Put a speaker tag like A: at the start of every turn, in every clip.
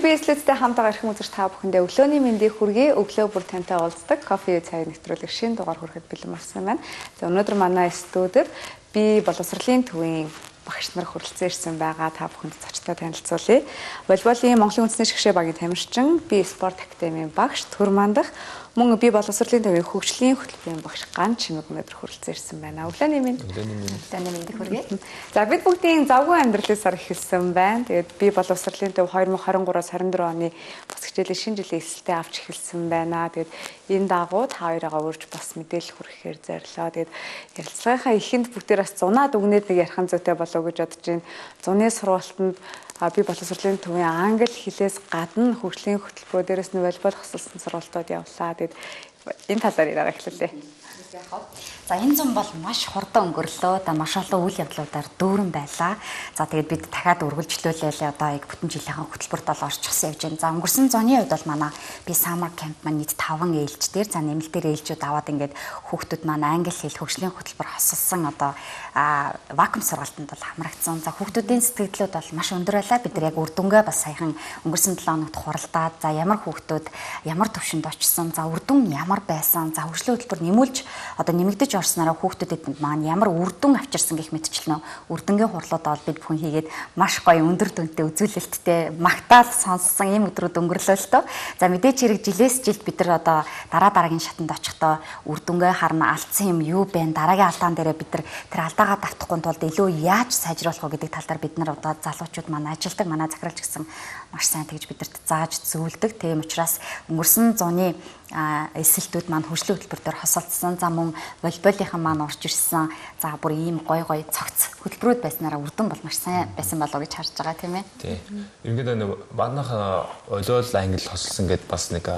A: би слэцтэй хамтаа ирэх үзэж та бүхэндээ өглөөний мэндийг хүргэе. Өглөө бүр тантай уулздаг кофе цай нэвтрүүлэг шинэ дугаар хүрэхэд бэлэн болсон байна. За өнөөдөр манай студид би боловсролын төвийн багш нар хүрэлцэн ирсэн байгаа. Та бүхэнд зочтой танилцуулъя. Волейболын Монголын үндэсний шгшээ багийн тамирчин, би спорт академийн багш Төр Мандах, мөн би боловсролын төвийн хөгжлийн хөтөлбөрийн багш Ган Чимэг өнөөдөр хүрэлцэн ирсэн байна. Өглөөний мэнд. Өглөөний мэндийг хүргэе. За бид бүгдийн завгүй амьдралын сар эхэлсэн байна. Тэгээд би боловсролын төв 2023-аас 24 оны бас хичээлийн шинэ жилийн эсэлтээ авч эхэлсэн байна. Тэгээд энэ дагуу та хоёроо урьж бас мэдээлэл хүргэхээр зорилоо. Тэгээд ярилцлагынхаа эхэнд бүгдээрээс зунаад өгнөд нэг ярих зүйтэй болов гэж бодож байна. Зуны сургалтанд би боловсролын төвийн англи хэлээс гадна хөгжлийн хөтөлбөрөөр дээрээс нь волейбол хосолсон сургалтууд явлаа. Тэгээд энэ талаар яриа эхлүүлээ.
B: За энэ зам бол маш хурдан өнгөрлөө. Маш олон үйл явдлуудаар дүүрэн байлаа. За тэгээд бид дахиад үргэлжлүүлээл одоо яг бүтэн жилийнхаа хөтөлбөрт бол орчихсон явж байна. За өнгөрсөн зуны үед бол манай би summer camp маань нийт 5 ээлждэр за нэмэлтээр ээлжүүд аваад ингээд хүүхдүүд маань англи хэл хөгжлийн хөтөлбөр хосолсон одоо вакуум сургалтанд бол хамрагдсан. За хүүхдүүдийн сэтгэлдлүүд бол маш өндөр байлаа. Бид нар яг үр дүнгээ бас саяхан өнгөрсөн 7 хоногт хуралдаад за ямар хүүхдүүд ямар төвшөнд очсон. За үр дүн ямар байсан. За хөгжлийн хөтөлбөр нэмүүлж одоо нэмэгдэж орснараа хүүхдүүдэд маань ямар үр дүн авчирсан гэх мэтчлэн үрдэнгийн хурлууд бол бид бүхэн хийгээд маш гоё өндөр дүнтэй үзүүлэлттэй магтаал сонссон ийм өдрүүд өнгөрлөө л доо. За мэдээч хэрэг жилээс жилд бид нар одоо дараагийн шатанд очихдоо үрдэнгээ харна алдсан юм юу бэ? Дараагийн алдаан дээрээ бид нар тэр алдаагаа давтахгүй тулд илүү яаж сайжруулах вэ гэдэг талаар бид нар одоо залуучууд маань ажилдаг, манай захиралч гэсэн маш сайн тэгж бидэрт зааж зөвлөдөг. Тийм учраас өнгөрсөн зуны эсэлтүүд маань хөгжлийн хөтөлбөр дээр хосолдсон. За мөн волейболынхан маань орж ирсэн. За бүр ийм гой цогц хөтөлбөрүүд байснараа үрдэн бол маш сайн байсан болов гэж харж байгаа тийм ээ.
C: Тийм. Ингээд манайх волейбол англи хосолсон гэдээ бас нэг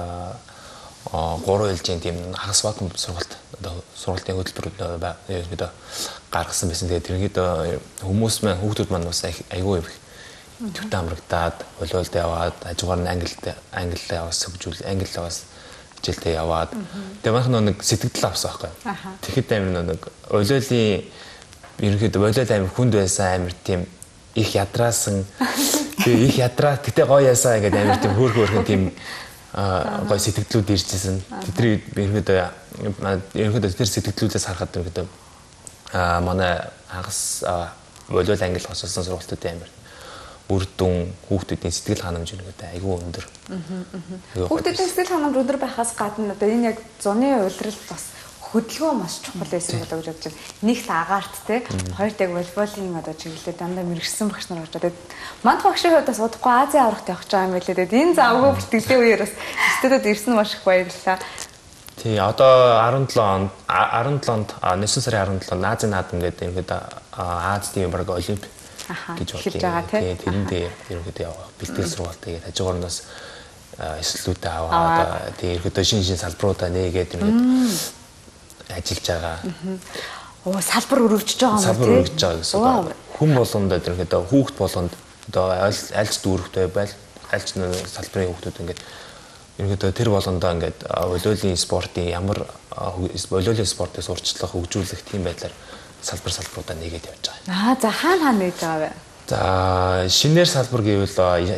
C: 3 ээлжийн тийм хагас вакуум сургалт одоо сургалтын хөтөлбөрүүд бид гаргасан байсан. Тэгээд тэргээд хүмүүс маань хүүхдүүд маань бас айгүй их төвтэй амрагдаад волейболд яваад хажуугаар нь англи аваас хөгжүүл англи аваас хичээлдээ яваад тэгээ манайх нэг сэтгэл авсан байхгүй. Тэгэхэд амир нэг волейболын ерөнхийдөө волейбол амир хүнд байсан амир тийм их ядраасан тэгээ их ядраа тэгтээ гоё ясаа ингээд амир тийм хөөрхөн тийм гоё сэтгэлдлүүд иржсэн. Тэдний ерөнхийдөө тэр сэтгэлдлүүдээс харахад ерөнхийдөө манай хагас волейбол англи хосолсон сургалтуудын амир үр дүн хүүхдүүдийн сэтгэл ханамж ерөнхийдөө айгүй өндөр.
A: Хүүхдүүдийн сэтгэл ханамж өндөр байхаас гадна одоо энэ яг зуны уйлдрал бас хөдөлгөөн маш чухал байсан болоо гэж бодож байна. Нэгт агаарт те хоёрт яг волейболын одоо чиглэлээр дандаа мэрэгсэн багш нар орж байгаа. Манд багшийн хувьд бас удахгүй Азийн аврагт явах гэж байгаа юм билээ. Тэгээд энэ завгүй бүртгэлийн үеэр бас студид ирсэн маш их баярлалаа.
C: Тий, одоо 17 онд 9 сарын 17-нд Азийн наадам гэдэг ерөнхийдөө Аз тийм баг олимп гэж бодъё. Тэрэн дээр ерөнхийдөө яваа. Бэлтгэл сургалт тэгээд хажуугаар нь бас эсэлтүүдээ аваад тэгээд ерөнхийдөө шинэ салбаруудаа нээгээд ерөнхийдөө ажиллаж байгаа.
A: Салбар өргөжж байгаа юм уу?
C: Салбар өргөжж байгаа гэсэн. Хүн болгонд ерөнхийдөө хүүхд болгонд одоо альч дүүрэгтэй байл альч салбарын хүүхдүүд ингээд ерөнхийдөө тэр болгондоо ингээд волейболын спортын ямар волейболын спортыг сурчлах, хөгжүүлэх тийм байдлаар салбаруудаа нэгээд явж байгаа.
A: За хаана нээж байгаа вэ?
C: За шинээр салбар гэвэл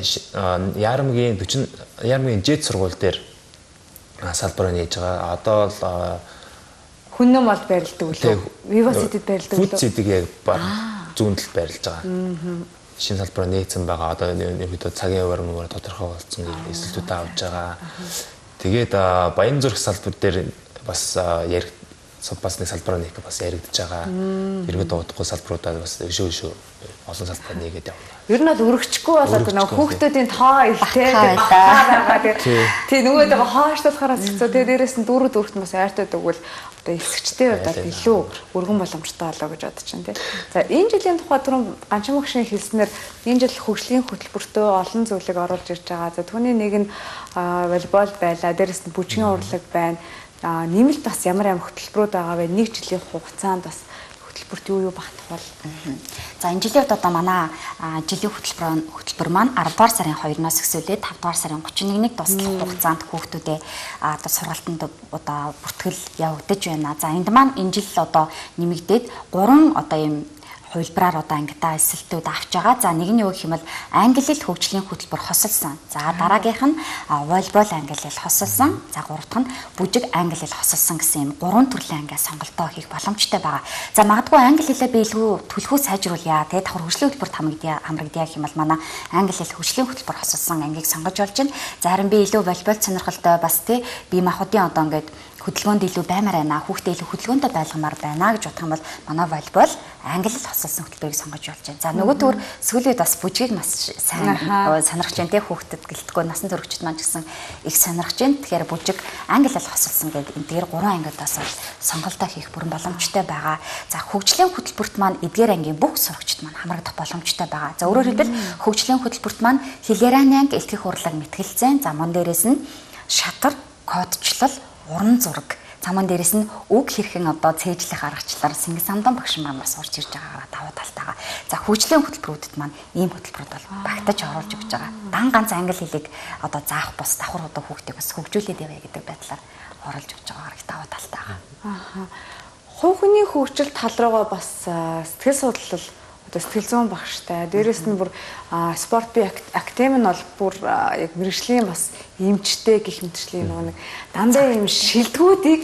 C: Ярамгийн жет сургууль дээр салбараа нээж байгаа. Одоо л
A: Хүннэм бол байрладаг үлээ. Виваситэд байрладаг үлээ.
C: Фүцэдэг яг зүүндэл байрлаж байгаа. Шинэ салбараа нээсэн байгаа. Одоо ерөнхийдөө цагийн хуваар тодорхой болсон эсэлтүүдээ авж байгаа. Тэгээд Баянзүрх салбар дээр бас бас нэг салбараа нэх бас яригдж байгаа. Ерөнхийдөө удахгүй салбаруудаа бас өшөө олон салбар нэгээд явна.
A: Ер нь бол өргөчгүй болоод нөгөө хүүхдүүдийн тоо ихтэй байгаа. Тэгээ нөгөөдөө хоошлуулахаараа зэгцөө. Тэгээ дээрэс нь дүүрэгт бас айртай дөгвөл одоо эсгчтэй удаад илүү өргөн боломжтой болоо гэж бодож байна тий. За энэ жилийн тухай түрүүн Ганчим багшийн хэлснээр энэ жил хөгжлийн хөтөлбөртөө олон зүйлийг оруулж ирж байгаа. За түүний нэг нь волейбол байлаа. Дээрэс нь бүжгийн урлаг байна. Нэмэлт бас ямар хөтөлбөрүүд байгаа вэ? Нэг жилийн хугацаанд бас хөтөлбөрт юу багтах бол.
B: За энэ жилийн хувьд одоо манай жилийн хөтөлбөр маань 10 дугаар сарын 2-оос эхлүүлээд 5 дугаар сарын 31-нд дуслах хугацаанд хүүхдүүдээ одоо сургалтанд одоо бүртгэл явагдаж байна. За энд маань энэ жил одоо нэмэгдээд 3 одоо ийм хувилбараар одоо ангидаа эсэлтүүд авч байгаа. За нэг нь юу гэх юм бол англи хэл хөгжлийн хөтөлбөр хосолсон. За дараагийнх нь волейбол англи хэл хосолсон. За гурав дахь нь бүжиг англи хэл хосолсон гэсэн юм 3 төрлийн ангиа сонголтоо хийх боломжтой байгаа. За магадгүй англи хэлээ би илүү төлхөө сайжруулъя. Тэгээд давхар хөгжлийн хөтөлбөрт хамрагдъя гэх юм бол манай англи хэл хөгжлийн хөтөлбөр хосолсон ангийг сонгож болж байна. За харин би илүү волейбол сонирхолтой бас тий би махуудын одоо ингээд хөдөлгөөнд илүү баймаар байна. Хүүхдээ илүү хөдөлгөөнтэй байлгамаар байна гэж бодох юм бол манай волейбол англи хэл хосолсон хөтөлбөрийг сонгож болж байна. За нөгөө төр сүүлийн үед бас бүжгийг маш сайн сонирхож байна тий хүүхдэд гэлтгөө насан туршид маань ч гэсэн их сонирхож байна. Тэгэхээр бүжиг англи хэл хосолсон гэдэг энэ дээр 3 ангиудаас сонголтоо хийх бүрэн боломжтой байгаа. За хөгжлийн хөтөлбөрт маань эдгээр ангийн бүх сурагчид маань хамрагдах боломжтой байгаа. За өөрөөр хэлбэл хөгжлийн хөтөлбөрт маань хилераны анги, элтгэх урлаг, мэтгэл зайн, за мөн дээрээс нь шатар, кодчлол, уран зураг, заман дээрээс нь үг хэрхэн одоо цээжлэх аргачлалаар Сэнгис Амдан багш маань бас орж ирж байгаагаа давуу талтайгаа. За хөгжлийн хөтөлбөрүүдэд маань ийм хөтөлбөрүүд бол багтаж оруулж өгч байгаа. Дан ганц англи хэлийг одоо заах бус давхар одоо хүүхдийг бас хөгжүүлээд явъя гэдэг байдлаар оруулж өгч байгаагаар их давуу талтайгаа.
A: Хувь хүний хөгжил тал руугаа бас сэтгэл судлал одоо сэтгэл зүйн багштай. Дээрээс нь бүр спорт бие академи нь бол бүр яг мэрэгжлийн бас эмчтэй гэх мэтчлийн нэг дандаа юм шилдэгүүдийг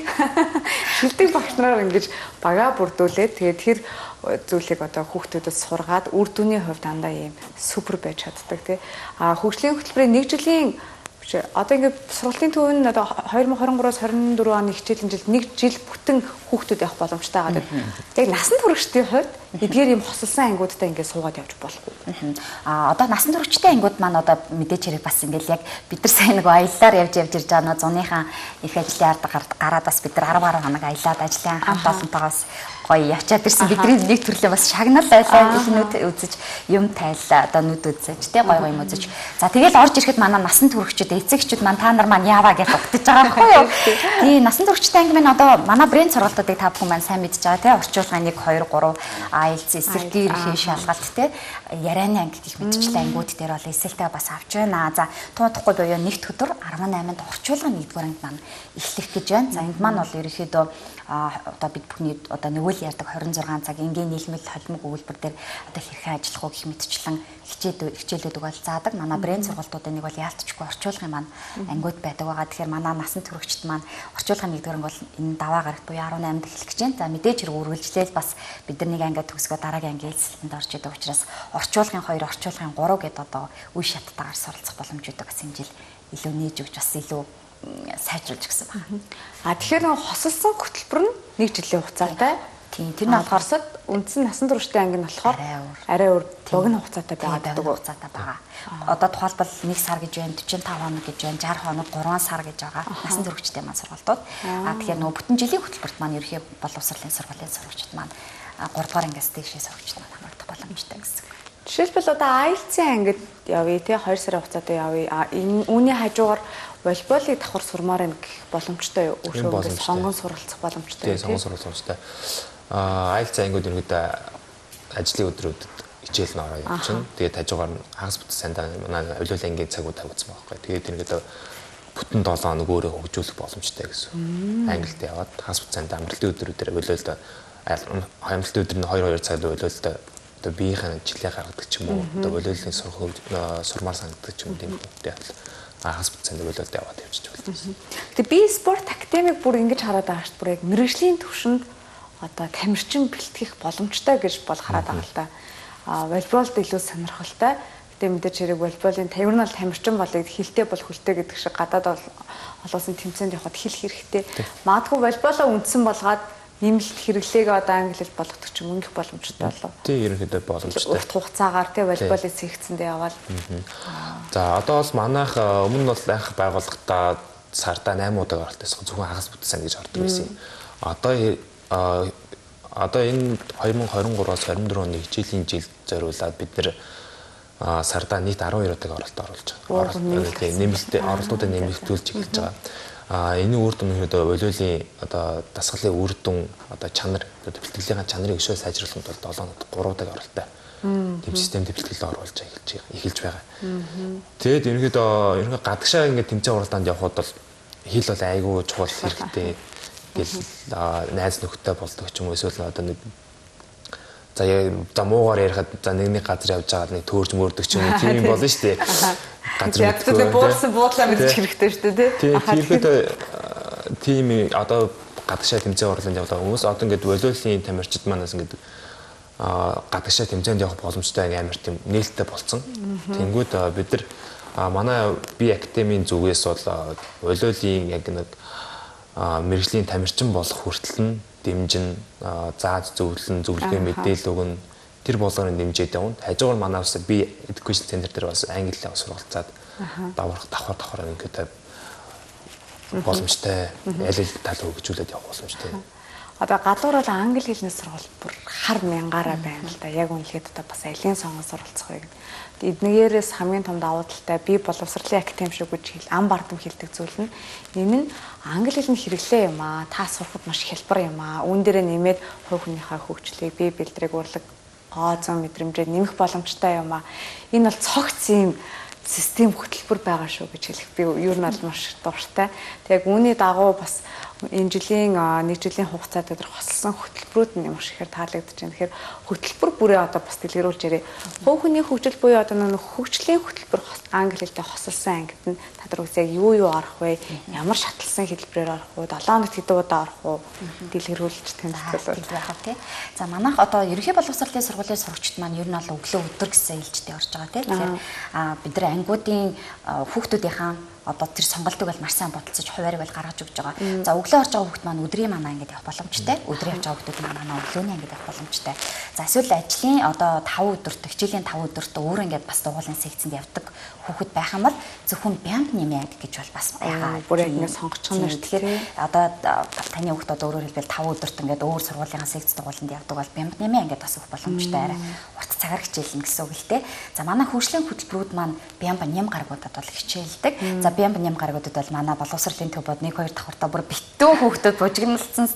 A: шилдэг багш нараар ингэж багаа бүрдүүлээд тэгээд тэр зүйлийг одоо хүүхдүүдэд сургаад үр дүний хувьд дандаа юм супер байж чаддаг тий. Хөгжлийн хөтөлбөрийн 1 жилийн одоо ингээд сургалтын төв нь одоо 2023-аас 24 оны хичээлийн жилд 1 жил бүтэн хүүхдүүд явах боломжтой байгаа. Яг насан туршидтын хувьд эдгээр юм хосолсон ангиудтай ингээд суугаад явж болохгүй.
B: Одоо насан туршидтын ангиуд маань одоо мэдээж хэрэг бас ингээд яг бид нар сайн нэг аяллаар явж ирж байгаа нөө зуныхаа их ажлын ард гараад бас бид нар 10 гаруй хоног аялаад ажлын хамт олонтойгоос гоё явчаад ирсэн. Бидний нэг төрлийн бас шагнал байлаа нүд үзэж юм тайлаа одоо нүд үзэж тий гоё юм үзэж. За тэгэл орж ирэхэд манай насан туршид эцэгчүүд маань та нар маань яаваа гэж тогтож байгаа байхгүй юу? Тий насан туршидтай анги маань одоо манай брэнд сургалтуудыг та бүхэн маань сайн мэдж байгаа тий орчуулгын 1 2 3 IELTS эсэлтийн ерхий шалгалт тий ярианы анги гэх мэтчлэн ангиуд дээр бол эсэлтээ бас авч байна. За туудахгүй буюу нэгд өдөр 18-нд орчуулгын 1-р анги маань эхлэх гэж байна. За энд маань бол ерөнхийдөө одоо бид бүхний одоо нөгөө ярьдаг 26 цаг энгийн нийлмэл холимог өгүүлбэр дээр одоо хэрхэн ажиллах уу гэх мэтчлэн хичээлүүд бол заадаг. Манай брэнд сургалтуудын нэг бол яалтчгүй орчуулгын маань ангиуд байдаг байгаа. Тэгэхээр манай насан туршид маань орчуулгын 1-р анги бол энэ даваа гарагт буюу 18-нд эхлэх гэж байна. За мэдээж хэрэг үргэлжлээл бас бид нар нэг анги төгсгөө дараагийн анги эзэлтэнд орж идэг учраас орчуулгын 2, орчуулгын 3 гэдээ одоо үе шаттайгаар суралцах боломж өгдөг гэсэн жил илүү нээж өгч бас илүү сайжруулж гисэн байна.
A: Тэгэхээр нэг хосолсон хөтөлбөр нь 1 жилийн хугацаатай.
B: Тийм
A: тэр нь болохоор үндсэн насан туршидтын анги нь болохоор арай өөр богино хугацаатай байгаа
B: байгаа. Одоо тухайлбал 1 сар гэж байна, 45 хоног гэж байна, 60 хоног, 3 сар гэж байгаа. Насан туршидтын маань сургалтууд. Тэгэхээр нөгөө бүтэн жилийн хөтөлбөрт маань ерхий боловсролын сургуулийн сурагчид маань 3 дугаар ангиас дэшээ сурагчид маань хамрагдах боломжтой гэсэн.
A: Жишээлбэл одоо IELTS-ийн ангид явъя тий 2 сарын хугацаатай явъя. Энэ үүний хажуугаар волейболыг давхар сурмаар юм гэх боломжтой юу? Өөрөөр сонгон суралцах боломжтой.
C: Тий сонгон суралцах боломжтой. IELTS ангид ерөөдөө ажлын өдрүүдэд хичээл нь ороо явчихна. Тэгээд хажуугаар нь хагас бүтц сандаа манай авилуулын ангийн цагууд тавьсан байхгүй. Тэгээд ерөөдөө бүтэн 7 хоног өөрөө хөгжүүлэх боломжтой гэсэн. Англид яваад хагас бүтц сандаа амралтын өдрүүдээр авилуулд амралтын өдөр нь 2 цаг авилуулд одоо биеийн жилээ гаргадаг ч юм уу одоо волейболын сурмаар санагддаг ч юм уу тийм үү хагас бүтцэнд волейболд яваад явж байгаа.
A: Тэгээ би спорт академиг бүр ингэж хараад байгаа шүү дээ. Бүр яг мэрэгжлийн төвшөнд одоо тамирчин бэлтгэх боломжтой гэж бол хараад байгаа л да. Волейболд илүү сонирхолтой. Гэтэ мэдээж хэрэг волейболын тавирнал тамирчин болыг хилтэй бол хөлтэй гэдэг шиг гадаад олоосын тэмцээнд явахад хил хэрэгтэй. Магадгүй волейболоо үндсэн болгоод нэмэлт хэрэглээг одоо англи хэл болгодог ч мөнгөх боломжтой болов.
C: Тий ерөнхийдөө боломжтой.
A: Урт хугацаагаар тий волейболын секцэндээ яваад.
C: За одоо бол манайх өмнө нь бол анх байгууллагатаа сарда 8 удаа оролцсон зөвхөн хагас бүтсэн гэж ордог байсан юм. Одоо энэ 2023-аас 24 оны хичээлийн жилд зориулаад бид нэр сарда нийт 12 удаа оролт оруулж байгаа. Нэмэлтээ оролтуудаа нэмэгдүүлж эхэлж байгаа. Энэ үр дүн өнөөдөр волейболын одоо дасгалын үр дүн одоо чанар одоо бэлтгэлийн чанарыг өшөө сайжруулахын тулд 7 хоногт 3 удаа оролттой тэм системд бэлтгэлээ оруулж эхэлж байгаа. Тэгэд ерөнхийдөө гадагшаа ингээд тэмцээн уралдаанд явход бол хэл бол айгүй чухал хэрэгтэй. Тэгэл найз нөхдөд болдог ч юм уу эсвэл одоо нэг за муугаар ярихад за нэг газар явж байгаа нэг төөрж мөрдөг ч юм тийм болно шүү дээ. Газар
A: мэдгүй буулсан буудлаа мэдчих хэрэгтэй шүү дээ тий.
C: Тэгэхээр тийм одоо гадагшаа тэмцээн орлоонд явдаг хүмүүс одоо ингээд волейболын тамирчид манаас ингээд гадагшаа тэмцээнд явах боломжтой амар тийм нээлттэй болсон. Тэнгүүд бид нар манай би академийн зүгээс бол волейболын яг нэг мэрэгжлийн тамирчин болох хүртэл нь дэмжин зааж зөвлөн зөвлөгөө мэдээлэл өгнө тэр болгоны дэмжиж явна. Хажуугаар манай бас би education center дээр бас англи хэл сургалтад давхар ингээд боломжтой аль тал хөгжүүлээд явах боломжтой.
A: Одоо гадуур бол англи хэлний сургалт бүр хар мянгаараа байна л да. Яг үнэхээр одоо бас алийн сонгон суралцах вэ гэдэг. Эднээрээс хамгийн том давуу талтай би боловсролын академи шиг гэж хэл ам бардам хэлдэг зүйл нь энэ нь англи хэлний хэрэглээ юм аа. Та сурахад маш хялбар юм аа. Үүн дээрээ нэмээд хувь хүнийхээ хөгжлийг бие бэлтрэг урлаг гооцон мэдрэмжээ нэмэх боломжтой юм аа. Энэ бол цогц юм систем хөтөлбөр байгаа шүү гэж хэлэх би юу нь бол маш дуртай. Тэг яг үүний дагуу бас энэ жилийн нэг жилийн хугацаанд өдр хослсон хөтөлбөрүүд нь маш ихээр таалагдж байна. Тэгэхээр хөтөлбөр бүрээ одоо бас дэлгэрүүлж ярив. Хувь хүний хөгжил буюу одоо нэг хөгжлийн хөтөлбөр англи хэлтэй хослсон ангид нь та нар үгүй яг юу орох вэ? Ямар шатлсан хэлбэрээр орох вэ? 7 хоногт хэдэн удаа орох вэ? Дэлгэрүүлж танилцуулбал
B: яах вэ? За манайх одоо ерөнхий боловсролын сургуулийн сурагчид маань ер нь бол өглөө өдөр гэсэн ээлжтэй орж байгаа тийм. Тэгэхээр бид нар ангиудын хүүхдүүдийнхаа одоо тэр сонголтыг бол маш сайн бодолцож хуваарийг бол гаргаж өгч байгаа. За өглөө орж байгаа хүүхд маань өдрийн манаа ингээд явах боломжтой. Өдөр явж байгаа хүүхдүүд маань өглөөний ингээд явах боломжтой. За эсвэл ажлын одоо 5 өдөрт, хичээлийн 5 өдөрт өөр ингээд бас дугуулын секцэнд явдаг хүүхэд байх юм бол зөвхөн бямб нэмээд гэж бол бас байгаа.
A: Бүр ингээд сонгочих нь
B: тэгэхээр одоо таны хүүхд одоо өөрөөр хэлбэл 5 өдөрт ингээд өөр сургуулийн секц дугууланд явдаг бол бямб нэмээ ингээд бас өгөх боломжтой арай урт цагаар хичээлнэ гэсэн үг л дээ. За манай хөгжлийн хөтөлбөрүүд маань бямб нэм гаргуудад бол хичээлдэг. За бямб нэм гаргуудад бол манай боловсролын төв бод 1 2 давхартаа бүр битүү хүүхдүүд бужигналцсан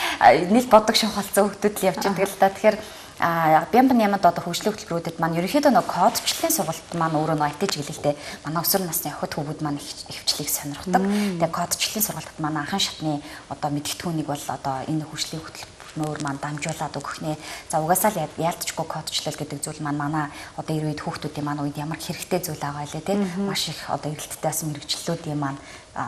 B: нийл бодог шухалцсан хүүхдүүд л явж байгаа л да. Тэгэхээр бямб нямад одоо хөгжлийн хөтөлбөрүүдэд маань ерөнхийдөө нэг кодчлалын сургалт маань өөрөө нэг IT чиглэлтэй манай өсвөр насны охид хүүхэд маань хөвчлийг сонирхдаг. Тэгээ кодчлалын сургалтад манай анхан шатны одоо мэдгэдэггүйнийг бол одоо энэ хөгжлийн хөтөлбөр маань дамжуулаад өгөх нэ. За угаасаа л яалтчгүй кодчлал гэдэг зүйл маань манай одоо 90 үед хүүхдүүдийн маань үед ямар хэрэгтэй зүйл байгаа лээ тий. Маш их одоо эргэлттэй асан мэрэгчлүүдийн маань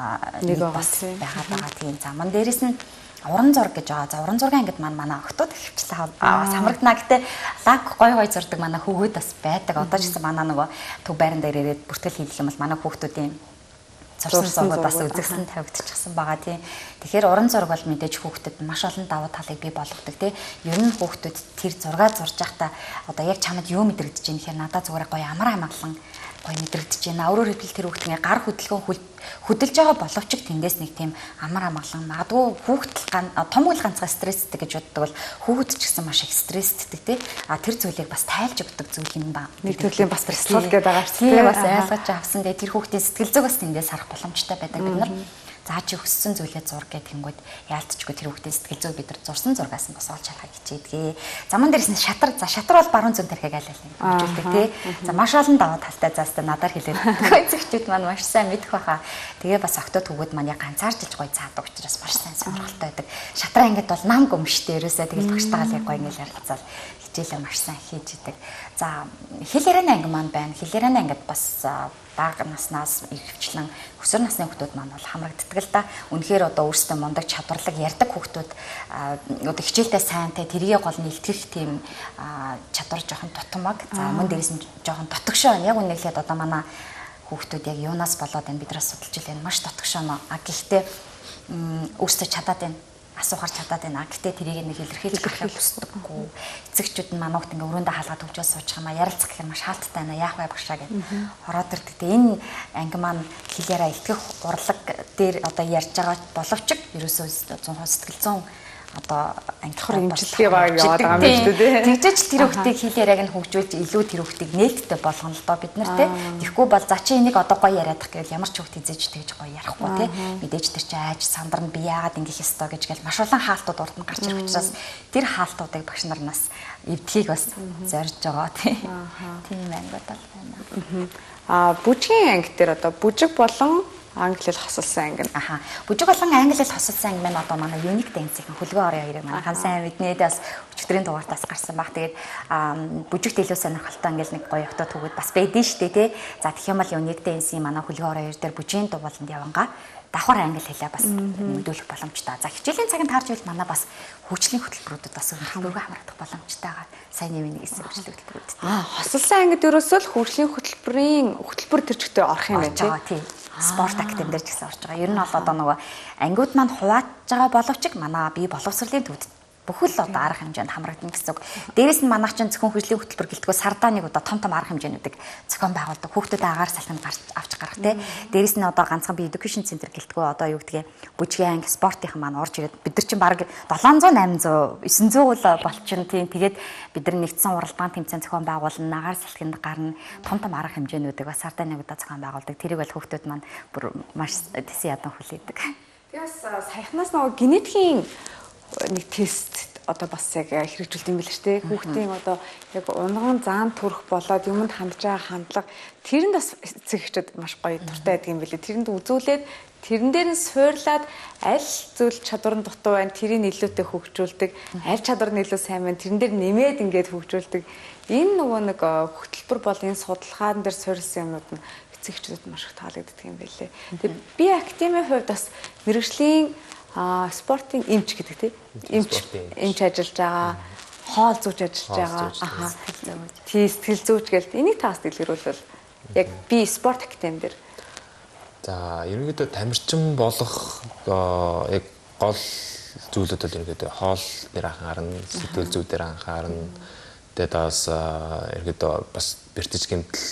B: нэг бас байгаа тийм. За ман дээрэс нь уран зураг гэж байгаа. За уран зургийн ангид манай охтууд хөвчлээ самрагдана. Гэтэ лаг гой зурдаг манай хүүхэд бас байдаг. Одоо ч гэсэн манай нөгөө төв байран дээр ирээд бүртгэл хийх юм бол манай хүүхдүүдийн зурсан зургууд бас үзэгсэн тавигдчихсан байгаа тийм. Тэгэхээр уран зураг бол мэдээж хүүхдэд маш олон давуу талыг бий болгодог тийм. Ер нь хүүхдүүд тэр зураг зурж байхдаа одоо яг чамд юу мэдрэгдэж байна гэхээр надад зүгээр гоё амар амгалан гоё мэдрэгдэж байна. Өөрөөр хэлбэл тэр хүүхдийн гар хөдөлгөөн хөдөлж байгаа боловч тэндээс нэг тийм амар амгалан магадгүй хүүхд том үйл ганцхан стресстэй гэж боддог бол хүүхд ч гэсэн маш их стресстэй тий. Тэр зүйлийг бас тайлж өгдөг зүйл юм ба.
A: Нэг төрлийн бас стрессол гэдэг байгаа шүү дээ.
B: Бас ойлгож авсан. Тэгээ тэр хүүхдийн сэтгэл зүйг бас тэндээс харах боломжтой байдаг бид нар. За чи өссөн зүйлээ зург гэдэг тэнгууд яалтчгүй тэр хүүхдийн сэтгэл зүйг бид нар зурсан зургаас нь бас олж харахыг хичээдгээ. Заман дээрээс нь шатар бол баруун зүүн тархийг айлал хэмжүүлдэг тий. За маш олон даваа талтай заастаа надаар хэлээд эцэгчүүд маань маш сайн мэдэх байхаа. Тэгээ бас октод хүүгүүд маань яг ганцаарчилж гоё цаадаг учраас маш сайн сонирхолтой байдаг. Шатраа ангид бол нам гомштэй ерөөсөө тэгэл багштайгаа яг гоё ингээл ярилцаад хичээлээ маш сайн хийж идэг. За хэл ярианы анги маань байна. Хэл ярианы ангид бас бага наснаас ихэвчлэн өсвөр насны хүүхдүүд маань бол хамрагддаг л да. Үнэхээр одоо өөрсдөө мундаг чадварлаг ярьдаг хүүхдүүд одоо хичээлдээ сайнтай тэрийг гол нэлтгэх тийм чадвар жоохон тутамаг. За мөн дээрээс нь жоохон дотгошоо. Яг үнэхээр одоо манай хүүхдүүд яг юунаас болоод байна бидраас судалж илэн маш дотгошоо. Гэхдээ өөрсдөө чадаад байна. Асуухаар чадаад байна. Гэтэ тэрийг нэг илэрхийлж гаргахыг хүсдэггүй. Эцэгчүүд нь манайхт ингээ өрөөндөө хаалгаад хөвжөөс сууж байгаа юм. Ярилцах гэх юм маш хаалттай байна. Яах вэ багшаа гэж хороод ирдэг. Тэгээ энэ анги маань хэл яриа илтгэх урлаг дээр одоо ярьж байгаа боловч ерөөсөө 100% сэтгэл зүйн одоо ангихаар имжлэгээ баг яваад байгаа юм шүү дээ. Тэгжээч тэр хүүхдийг хэл яриаг нь хөгжүүлж илүү тэр хүүхдийг нээлттэй болгоно л доо бид нар тий. Тэгэхгүй бол за чи энийг одоо гоё яриадах гэвэл ямар ч хүүхд эзэж тэгж гоё ярихгүй тий. Мэдээж тэр чи айж сандар нь би яагаад ингэх ёстой гэж гэл маш олон хаалтууд урд нь гарч ирэх учраас тэр хаалтуудыг багш нараас эвдхийг бас зорж байгаа тий. Тийм ангиуд бол байна.
A: Бүжгийн анги дээр одоо бүжиг болон англи хэл хосолсон анги.
B: Аха. Бүжиг болон англи хэл хосолсон анги маань одоо манай unique dance-ийн хөлгөө орё хоёрыг манайхан сайн мэднэ. Бас өчигдрийн дугаартаас гарсан баг. Тэгээд бүжигт илүү сонирхолтой ингээл нэг гоё өгтөө төгөөд бас байдэн штэ тий. За тэгэх юм бол unique dance-ийн манай хөлгөө орё хоёр дээр бүжгийн дугууланд явангаа давхар англи хэлээ бас нэмэгдүүлэх боломжтой. За хичээлийн цагт харж байвал манай бас хөгжлийн хөтөлбөрүүд бас өргөн хамрагдах боломжтойгаа сайн нэмийн гэсэн хөгжлийн хөтөлбөрүүд.
A: Хосолсон ангид ерөөсөө л хөгжлийн хөтөлбөр төр чигтээ орох юм байна
B: тий. Спорт актив дээр ч гэсэн орж байгаа. Ер нь бол одоо нөгөө ангиуд маань хувааж байгаа боловч манай бие боловсролын төвд бүхэл одоо арга хэмжээнд хамрагдана гэсэн үг. Дээрээс нь манайх чинь зөвхөн хөгжлийн хөтөлбөр гэлтгөө сардаа нэг удаа том арга хэмжээнүүдийг зохион байгуулдаг. Хүүхдүүдэд агаар салхинд авч гарах тий. Дээрээс нь одоо ганцхан би education center гэлтгөө одоо юу гэдгийг бүжгийн анги спортын маань орж ирээд бид нар чинь баг 700 800 900 л болчихно тий. Тэгээд бид нар нэгдсэн уралдаан тэмцээн зохион байгуулна. Агаар салхинд гарна. Том арга хэмжээнүүдийг бас сардаа нэг удаа зохион байгуулдаг. Тэрийг бол хүүхдүүд маань бүр маш тэсэн ядан хүлээдэг.
A: Тэгээс саяхнаас нөгөө генетикийн нэг тест одоо бас яг хэрэгжүүлдэг юм биш үү? Хүүхдийн одоо яг унган зан төрөх болоод юмд хандж байгаа хандлага тэрэнд бас эцэг эхчүүд маш гоё дуртай байдаг юм билээ. Тэрэнд үзүүлээд тэрэн дээр нь суурлаад аль зүйл чадвар нь дутуу байна, тэрийг илүүтэй хөгжүүлдэг, аль чадвар нь илүү сайн байна, тэрэн дээр нэмээд ингээд хөгжүүлдэг. Энэ нөгөө нэг хөтөлбөр бол энэ судалгаан дээр суурилсан юмнууд нь эцэг эхчүүдэд маш их таалагддаг юм билээ. Тэгээд би академийн хувьд бас мэрэгжлийн спортын эмч гэдэг тийм эмч ажиллаж байгаа, хоол зүүж ажиллаж байгаа. Тий сэтгэл зүйч гэлт энийг таас дэлгэрүүлвэл яг би спорт академи дээр.
C: За ерөнхийдөө тамирчин болох яг гол зүйлүүд бол ерөнхийдөө хоол дээр анхаарна, сэтгэл зүй дээр анхаарна. Тэгээд бас ерөнхийдөө бас бэртэж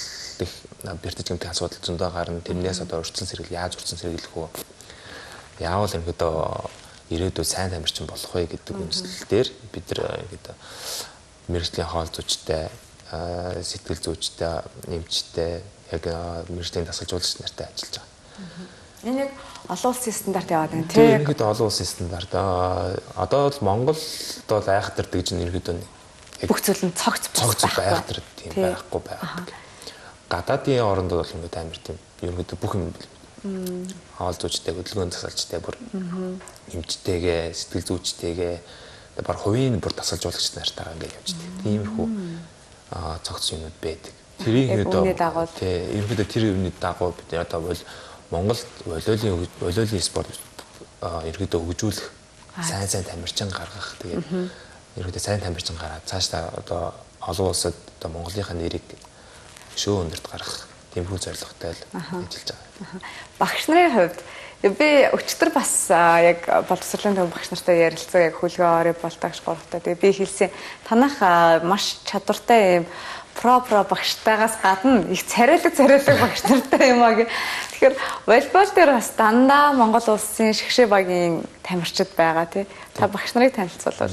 C: гэмтэх асуудал зөндөө гарна. Тэрнээс одоо урьдчилан сэргийл яаж урьдчилан сэргийлэх вэ? Яавал ерөнхийдөө ирээдүйд сайн тамирчин болох вэ гэдэг үндэслэлээр бид нар ерөнхийдөө мэрэгжлийн хоол зүйчтэй, сэтгэл зүйчтэй, эмчтэй, яг мэрэгжлийн дасгалжуулагч нартай ажиллаж байгаа.
A: Энэ яг олон улсын стандарт яваад байна тийм.
C: Ерөнхийдөө олон улсын стандарт. Одоо бол Монголд бол айхтар гэж ерөнхийдөө
A: бүх зүйл нь цогц
C: айхтар тийм байхгүй байгаа. Гадаадын орондод бол ерөнхийдөө амир тийм ерөнхийдөө бүх юм хоол зүйчтэй, хөдөлгөөн засалчтай бүр эмчтэйгээ, сэтгэл зүйчтэйгээ баг хувийн бүр дасгалжуулагч нартайгаа ингээд явждаг. Тиймэрхүү цогц юмуд байдаг. Тэрийг ерөнхийдөө тэр үний дагуу бид одоо бол Монголд волейболын спорт ерөнхийдөө хөгжүүлэх, сайн тамирчин гаргах. Тэгээд ерөнхийдөө сайн тамирчин гараад цаашдаа одоо олон улсад одоо Монголынхаа нэрийг шөө өндөрт гаргах тиймэрхүү зорилготой л ажиллаж байгаа.
A: Багш нарын хувьд би өчтөр бас яг боловсролын төв багш нартай ярилцсан яг хөлгөө орой болтойгч гуравтай. Тэгээ би хэлсэн танах маш чадвартай юм про багштайгаас гадна их царайлаг багш нартай юм аа гэх. Тэгэхээр волейбол дээр бас дандаа Монгол улсын шгшээ багийн тамирчид байгаа тий. Та багш нарыг танилцуулбал.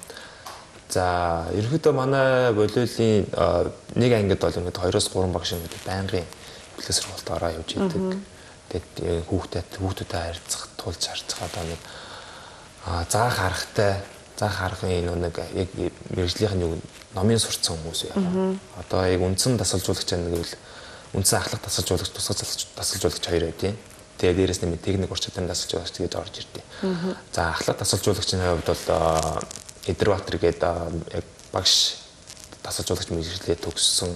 C: За ерөнхийдөө манай волейболын нэг ангид бол ерөнхийдөө 2-3 багш ингээд байнгын бэлэг сургалтаараа явж идэг. Тэгээд хүүхдүүдэд харьцах, тулж харьцах одоо нэг заах аргын нэг яг мэрэгжлийн нэг номын сурцсан хүмүүс яа. Одоо яг үндсэн дасгалжуулагч нэгвэл үндсэн ахлах дасгалжуулагч, тусгай дасгалжуулагч хоёр байдیں۔ Тэгээд дээрэс нь техник ур чадварын дасгалжуулагч тэгээд орж ирдээ. За ахлах дасгалжуулагчийн хувьд бол Эдэрбаатар гэдэг яг багш дасгалжуулагч мэргэжлээ төгссөн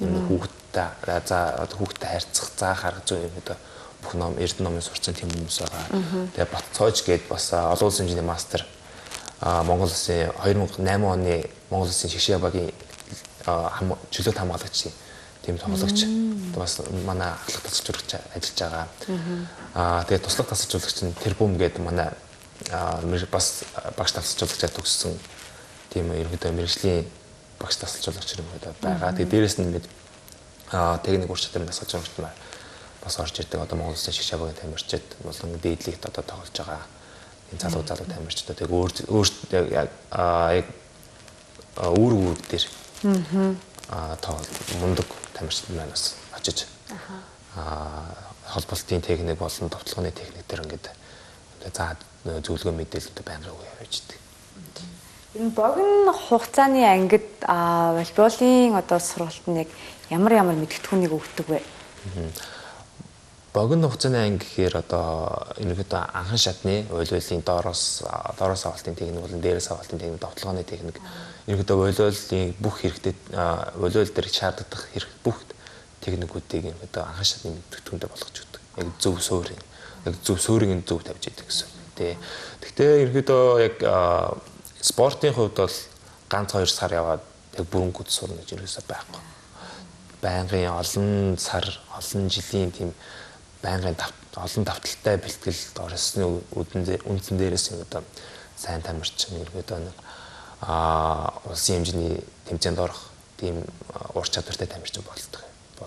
C: хүүхдтэй харьцах, заах арга зүй юм одоо бүх эрдэнэ номын сурцсан тийм хүмүүс байгаа. Тэгээд Батцоож гээд бас олон улсын хэмжээний мастер Монгол улсын 2008 оны Монгол улсын шгшээ багийн чөлөөт хамгаалагчийн тийм тоглогч бас манай ахлах дасгалжуулагч ажиллаж байгаа. Тэгээд туслах дасгалжуулагч нь Тэрбум гээд манай бас багш дасгалжуулагчаа төгссөн тийм ерөнхийдөө мэрэгжлийн багш дасгалжуулагч юм байгаа. Тэгээд дээрэс нь техник ур чадварын дасгалжуулагч маань бас орж ирдэг. Одоо Монгол улсын шгшээ багийн тамирчид болон дээдлэгт одоо тоглож байгаа. Энэ залуу тамирчид одоо яг үүр дээр мундаг тамирчид маань бас очиж холболтын техник болон товтлогооны техник дээр ингээд зөвлөгөө мэдээлэлд байнгын явж идэг.
A: Энэ богино хугацааны ангид волейболын одоо сургалт нь яг ямар мэдгэдэгтүүнийг өгдөг вэ?
C: богино хугацааны анги гэхээр одоо ерөнхийдөө анхан шатны уйлуулын доороос авалтын техник болон дээрээс авалтын техник, довтлогооны техник ерөнхийдөө уйлуулын бүх хэрэгтэй уйлуул дээр шаарддаг бүх техникүүдийг ерөнхийдөө анхан шатны мэдээлэлд болгож өгдөг. Яг зөв суурийн зөв тавьж идэг гэсэн. Гэхдээ ерөнхийдөө яг спортын хувьд бол ганц 2 сар яваад яг бүрэнгүүд сурна гэж ерөөсөө байхгүй. Байнгын олон сар, олон жилийн тийм байнгын олон давталтай бэлтгэл орсны үндсэн дээрээс юм одоо сайн тамирчин ерөөдөө нэг улсын хэмжээний тэмцээнд орох тийм ур чадвартай тамирчин болдог.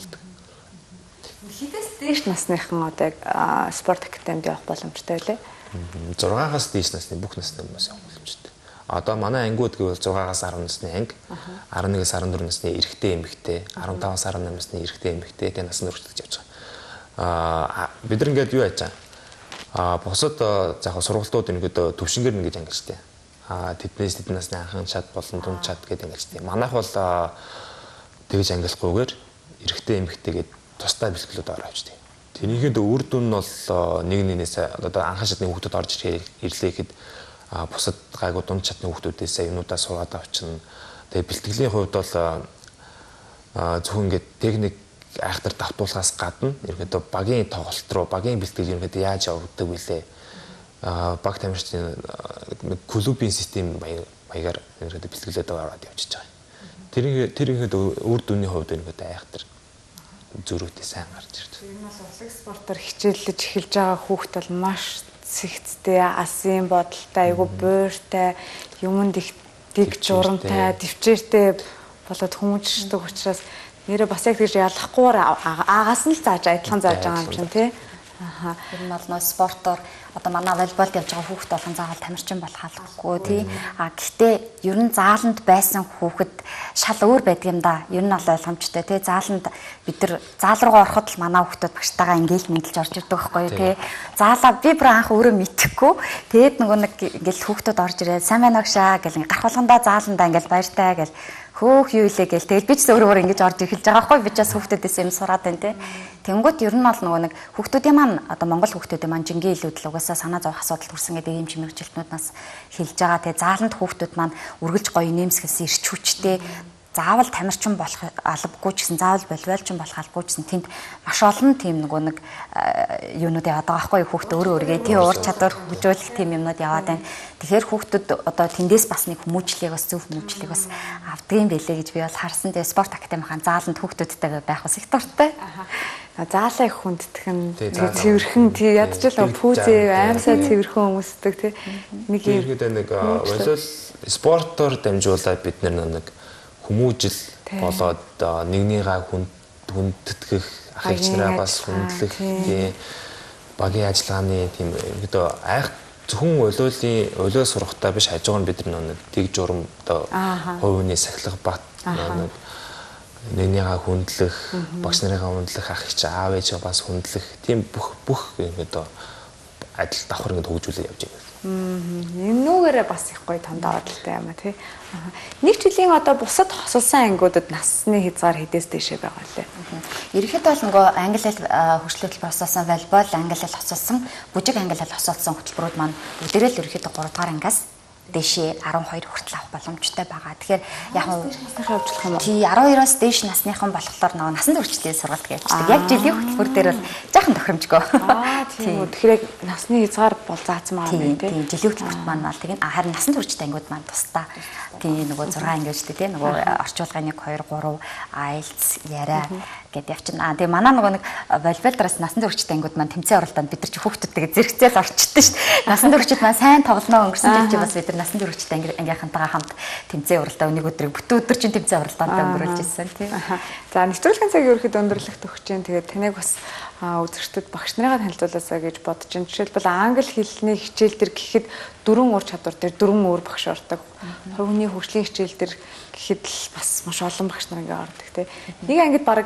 A: Хідээс дээш насныхан одоо яг спорт академид явах боломжтой байлээ.
C: 6-аас дээш насны бүх насны хүмүүс явах боломжтой. Одоо манай ангиуд гэвэл 6-аас 10 насны анги, 11-ээс 14 насны эрэгтэй эмэгтэй, 15-аас 18 насны эрэгтэй эмэгтэй тэ насны хүртэлж явж байгаа. Бид нар ингээд юу яаж байгаа? Бусад яг сургалтууд ингээд төвшингээр ингэж ангилжтэй. Тэднээс тэдний насны анхан чад болон дунд чад гэдэг ангилжтэй. Манайх бол тэгж ангилахгүйгээр эрэгтэй эмэгтэйгээд тусдаа бэлтгэлүүд ороо авчдаг. Тэрнийхэд үр дүн нь бол нэг-нэгнээс одоо анхан шатны хүүхдүүд орж ирлээ гэхэд бусад гайгүй дунд чатны хүүхдүүдээс юмудаа суугаад авчна. Тэгээ бэлтгэлийн хувьд бол зөвхөн ингээд техник айхтар давтуулахаас гадна ерөөдөө багийн тоглолт руу багийн бэлтгэл ерөөдөө яаж явагддаг вүлээ. Баг тамирчдын клубын систем маягаар ерөөдөө бэлтгэлээд ороод явчихж байгаа. Тэр үр дүнний хувьд ерөөдөө айхтар зөрүүтэй сайн гарч ирдэг.
A: Энэ бол урлаг спортоор хичээллэж эхэлж байгаа хүүхд бол маш цэгцтэй, асын бодолтой, айгу буйртай, юмд их дэг журамтай, төвчээртэй болоод хүмүүждэг учраас нэрээ бас яг тэгж ялахгүйгээр аагаас нь л зааж адилхан зааж байгаа юм чинь тий.
B: Тэр нь бол нөө спортоор одоо манай волейболд явж байгаа хүүхэд болгон заавал тамирчин болох албагүй тий. Гэхдээ ер нь зааланд байсан хүүхэд шал өөр байдаг юм да. Ер нь бол ойлгомжтой тий. Зааланд бид нар заал руугаа ороход л манай хүүхдүүд багштайгаа ингээл мэдлж орж ирдэг байхгүй тий. Заалаа би бүр анх өөрөө мэдхгүй. Тэгээд нөгөө нэг ингээл хүүхдүүд орж ирээд сайн байна агшаа гэл гарах болгондоо зааландаа ингээл баяртай гэл хөөх юу илээ гээл тэгэл би ч өөрөө ингэж орж эхэлж байгаа байхгүй би ч бас хүүхдүүдээс юм сураад байна тий. Тэнгүүт ер нь бол нөгөө нэг хүүхдүүдийн маань одоо Монгол хүүхдүүдийн маань жингийн илүүдл угаасаа санаа зовох асуудал төрсөн гэдэг ийм чимэгчлэтнүүднээс хэлж байгаа. Тэгээ зааланд хүүхдүүд маань үргэлж гоё нэмсгэлсэн ирч хүчтэй заавал тамирчин болох албагүй ч гэсэн заавал волейболчин болох албагүй ч гэсэн тэнд маш олон тийм нөгөө нэг юунууд яваад байгаа байхгүй хүүхдээ өөрөө өөргөө тий уур чадвар хөгжүүлэх тийм юмнууд яваад байна. Тэгэхээр хүүхдүүд одоо тэндээс бас нэг хүмүүжлийг бас зөв хүмүүжлийг бас авдгийн байлээ гэж би бол харсан. Тэгээ спорт академийн зааланд хүүхдүүдтэйгээ байх бас их дуртай.
A: Заалаа их хүнддэг нь цэвэрхэн тий ядчихлаа пүүзээ аимсаа цэвэрхэн хүмүүсдэг тий нэг юм
C: волейбол спортоор дамжуулаад бид нэг хүмүүжил болоод нэгнийгаа хүндэтгэх ах эгч нараа бас хүндлэх тий багийн ажиллагааны тийм одоо айх зөвхөн волейболын сурахтаа биш хажуугаар нь бид нэг дэг журам одоо хувийн сахилах бат нэгнийгаа хүндлэх багш нарыгаа хүндлэх ах эгч аав ээжээ бас хүндлэх тийм бүх одоо адил давхар ингэ хөгжүүлээд явж байгаа.
A: Энүүгээрээ бас их гоё тондоо бодолтой юм а тий. Нэг жилийн одоо бусад хосолсон ангиудад насны хязгаар хэдээс дээшээ байгаа лээ.
B: Ерөнхийдөө бол нөгөө англи хэл хөгжлийн хөтөлбөр хосолсон волейбол, англи хэл хосолсон, бүжиг англи хэл хосолсон хөтөлбөрүүд маань бүгдээрээ л ерөнхийдөө 3 дугаар ангиас дээшээ 12 хүртэл авах боломжтой байгаа. Тэгэхээр яг нь
A: явуулах юм уу?
B: Тий 12-оос дээш насныхан болохоор нөгөө насан туршидын сургалт гэж явуулдаг. Яг жилийн хөтөлбөр дээр бол жоохон тохиромжгүй.
A: Тийм үү. Тэгэхээр яг насны хязгаар бол заасан байгаа юм тий.
B: Тийм жилийн хөтөлбөрт маань бол тийм харин насан туршидын ангиуд маань тусдаа тийм нөгөө 6 анги өчтэй тийм нөгөө орчуулгын 1 2 3 IELTS яриа гэд явчихна. Тэгээ манай нөгөө нэг волейбол дээрээс насан туршидын ангиуд маань тэмцээн оролдоонд бид нар чи хүүхдүүдтэйгээ зэрэгцээл орчдсон шүү дээ. Насан туршид маань сайн тоглоно өнгөрсөн жил бас бид нар насан туршидын ангийнхантайгаа хамт тэмцээн оролдоо нэг өдрийг бүтэн өдөр чинь тэмцээн оролдоонд өнгөрүүлж ирсэн тийм.
A: За нэвтрүүлгийн цаг ерөөхдөө өндөрлөх төгсөж जैन. Тэгээд таныг бас үзэгчдэд багш нарыгаа танилцуулаасаа гэж бодож байна. Жишээлбэл англи хэлний хичээл дээр гэхэд 4 ур чадвар дээр 4 өөр багш ордог. Хувийн хөгжлийн хичээл дээр гэхэд л бас маш олон багш нар ингээ ордог тийм. Нэг ангид баг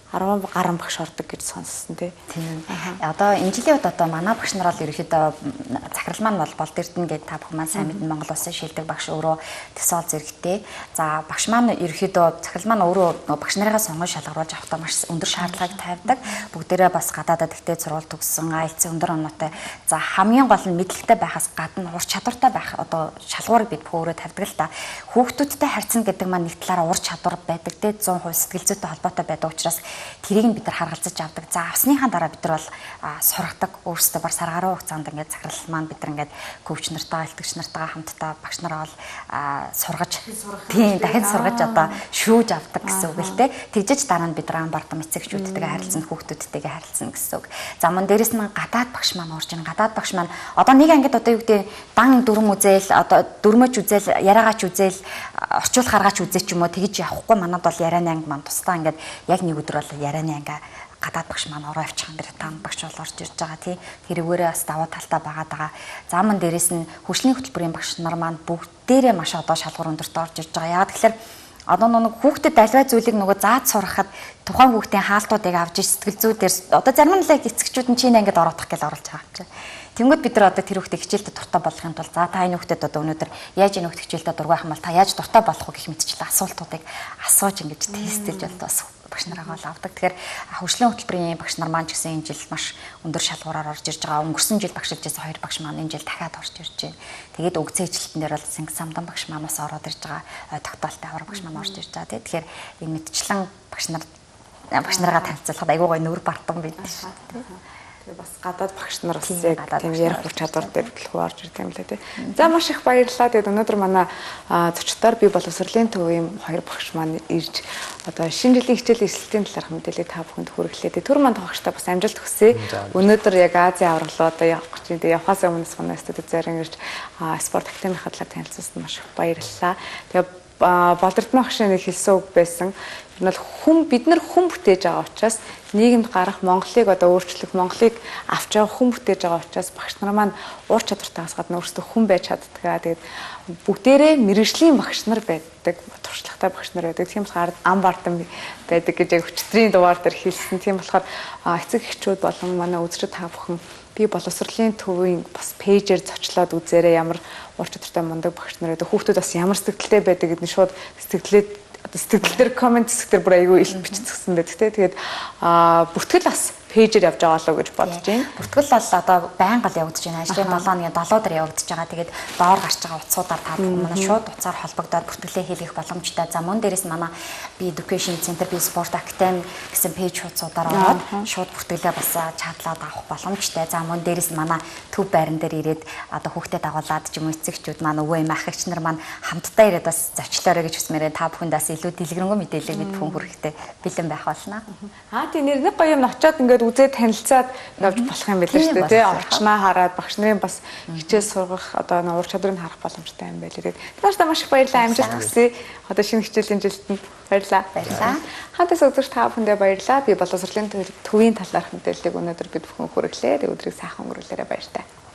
A: 10 гаруй багш ордог гэж сонссон тий.
B: Тийм. Одоо энэ жилийн үед одоо манай багш нар бол ерөөхдөө захирал маань бол болд эрдэнэ гэдэг та бүхэн маань сайн мэднэ Монгол Улсын шилдэг багш өөрөө төсөөл зэрэгтэй. За багш маань ерөөхдөө захирал маань өөрөө багш нарыгаа сонгон шалгаруулж авахдаа маш өндөр шаардлагыг тавьдаг. Бүгдээрээ бас гадаадад ихтэй сурвалж төгссөн, IELTS өндөр оноотой. За хамгийн гол нь мэдлэгтэй байхаас гадна ур чадвартай байх одоо шалгуурыг бид өөрөө тавьдаг л та. Хүүхдүүдтэй харьцна гэдэг маань нэг талаараа ур чадвар байдаг те 100% сэтгэл зүйтэй холбоотой байдаг учраас тэрийг бид нар харгалзаж авдаг. За авсныхаа дараа бид нар бол сургадаг өөрсдөө бар сар гаруй хугацаанд ингээд захирал маань бид нар ингээд коуч нартаа, элтгэгч нартаа хамтдаа багш нараа бол сургаж тийм дахин сургаж одоо шүүж авдаг гэсэн үг л те. Тэгжиж дараа нь бид нар бардам эцэгчүүдтэйгээ харилцсан, хүүхдүүдтэйгээ харилцсан гэсэн үг. За мөн дээрэс нь гадаад багш маань орж ийн. Гадаад багш маань одоо нэг ангид одоо юу гэдэг дан дүрм үзэл одоо дүрмөж үзэл яриагаач үзэл орчуулах аргаач үзээ ч юм уу тэгж явахгүй манад бол ярианы анги маань тусдаа ингээд яг нэг өдөр бол ярианы анги гадаад багш маань ороо авчих юм британ багш бол орж ирж байгаа тий тэрүүгээрээ бас даваа талтай байгаа. За мөн дээрэс нь хөгжлийн хөтөлбөрийн багш нар маань бүгдээрээ маш одоо шалгуур өндөртөө орж ирж байгаа. Яагаад тэгэхээр одоо нэг хүүхдэд аливаа зүйлийг нөгөө зааж сурахад тухайн хүүхдийн хаалтуудыг авч сэтгэл зүйдээр одоо зарим нь л эцэгчүүд нь чинь ингээд ороодох гэж оруулж байгаа юм чинь. Тэнгүүд бид нар одоо тэр хүүхдийг хичээлдээ дуртай болгохын тулд за та энэ хүүхдэд одоо өнөөдөр яаж энэ хүүхд хичээлдээ дургах юм бол та яаж дуртай болох вэ гэх мэтчлээ асуултуудыг асууж ингэж тестэлж бол бас багш нарагаа л авдаг. Тэгэхээр хөгжлийн хөтөлбөрийн багш нар маань ч гэсэн энэ жил маш өндөр шалгуураар орж ирж байгаа. Өнгөрсөн жил багшилж байсан хоёр багш маань энэ жил дахиад орж ирж байна. Тэгээд уг зээчлэлтэн дээр бол Сингс самдан багш маань бас ороод ирж байгаа. Тогтоолтой авраг багш маань орж ирж байгаа. Тэгэхээр энэ мэдчлэн багш нараа танилцуулахад айгуу гой нүүр бартан бид шүү дээ.
A: Бас гадаад багш нар бас яг тийм ярих ур чадвар дээр төлхөө орж ирдэг юм лээ тий. За маш их баярлалаа. Тэгээд өнөөдөр манай зочдоор би боловсролын төвийн хоёр багш маань ирж одоо шинэ жилийн хичээлийн эсэлтийн талаарх мэдээлэл та бүхэнд хүргэлээ. Түр манд багштай бас амжилт хүсье. Өнөөдөр яг Азийн авралууд явах гэж дээ. Явахаас өмнө манай студид зарим ирж спорт академийн хадлаар танилцсан маш их баярлалаа. Тэгээд Болдордны багшийн нэг хэлсэн үг байсан. Энэ бол бид нар хүн бүтээж байгаа учраас нийгэмд гарах Монголыг одоо өөрчлөх, Монголыг авч явах хүн бүтээж байгаа учраас багш нар маань ур чадвартайгаас гадна өөрсдөө хүн байж чаддгаа. Тэгээд бүгдээрээ мэргэжлийн багш нар байдаг, туршлагатай багш нар байдаг. Тийм болохоор ам бардам байдаг гэж яг өчтөрийн дугаар дээр хэлсэн. Тийм болохоор эцэг эхчүүд болон манай үзэгчид та бүхэн би боловсролын төвийн бас пэйжээр зочлоод үзээрэй ямар ур чадвартай мундаг багш нар байдаг. Хүүхдүүд бас ямар сэтгэлтэй байдаг гэдээ шууд сэтгэл дээр коммент хэсгээр бүр айгүй илт биччихсэн байдаг те. Тэгээд бүртгэл бас пэйжээр явж байгаа лөө гэж бодож байна.
B: Бүртгэл бол одоо байнга л явагдаж байна. Ажлын 7 7 дээр явагдаж байгаа. Тэгээд доор гарч байгаа утсуудаар та бүхэн манай шууд утсаар холбогдоод бүртгэлээ хийх боломжтой. За мөн дээрээс манай би Education Center би Sport Academy гэсэн пэйж хуудасуудаар ороод шууд бүртгэлээ бас чатлаад авах боломжтой. За мөн дээрээс манай төв байран дээр ирээд одоо хүүхдэд дагуулад ч юм уу эцэгчүүд маань өвөө эм ахигч нар маань хамтдаа ирээд бас зочлоорой гэж хүсмээрээ та бүхэндээс илүү дэлгэрэнгүй мэдээлэл бид бүхэн хүрэхтэй бэлэн байх болно.
A: Тийм нэр нэг гоё юм очиод ингээд үзээд танилцаад явж болох юм байл шүү дээ тий. Орчноо хараад багш нарын бас хичээл сургах одоо уур чадварыг харах боломжтой юм байл ирээд. Тааштай маш их баярлалаа. Амжилт хүсье. Одоо шинэ хичээлийн жилтэнд баярлалаа. Хантаас үзэгч та бүхэндээ баярлалаа. Би боловсролын төвийн талаарх мэдээллийг өнөөдөр бид бүхэн хүргэлээ. Өдрийг сайхан өнгөрүүлээрэй баяртай.